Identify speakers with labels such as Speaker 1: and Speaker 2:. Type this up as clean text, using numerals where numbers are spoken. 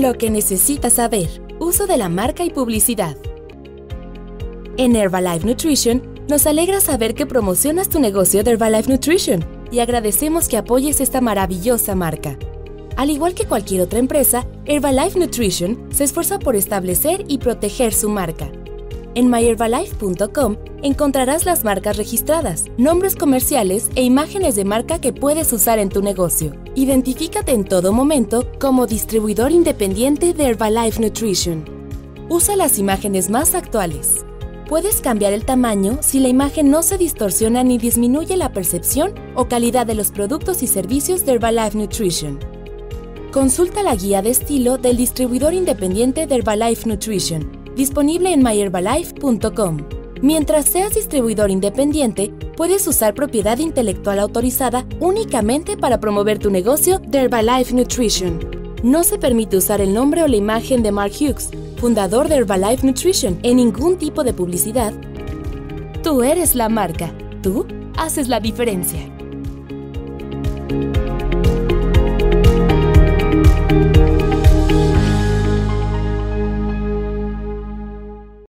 Speaker 1: Lo que necesitas saber. Uso de la marca y publicidad. En Herbalife Nutrition, nos alegra saber que promocionas tu negocio de Herbalife Nutrition y agradecemos que apoyes esta maravillosa marca. Al igual que cualquier otra empresa, Herbalife Nutrition se esfuerza por establecer y proteger su marca. En myherbalife.com encontrarás las marcas registradas, nombres comerciales e imágenes de marca que puedes usar en tu negocio. Identifícate en todo momento como distribuidor independiente de Herbalife Nutrition. Usa las imágenes más actuales. Puedes cambiar el tamaño si la imagen no se distorsiona ni disminuye la percepción o calidad de los productos y servicios de Herbalife Nutrition. Consulta la guía de estilo del distribuidor independiente de Herbalife Nutrition, disponible en myherbalife.com. Mientras seas distribuidor independiente, puedes usar propiedad intelectual autorizada únicamente para promover tu negocio de Herbalife Nutrition. No se permite usar el nombre o la imagen de Mark Hughes, fundador de Herbalife Nutrition, en ningún tipo de publicidad. Tú eres la marca. Tú haces la diferencia.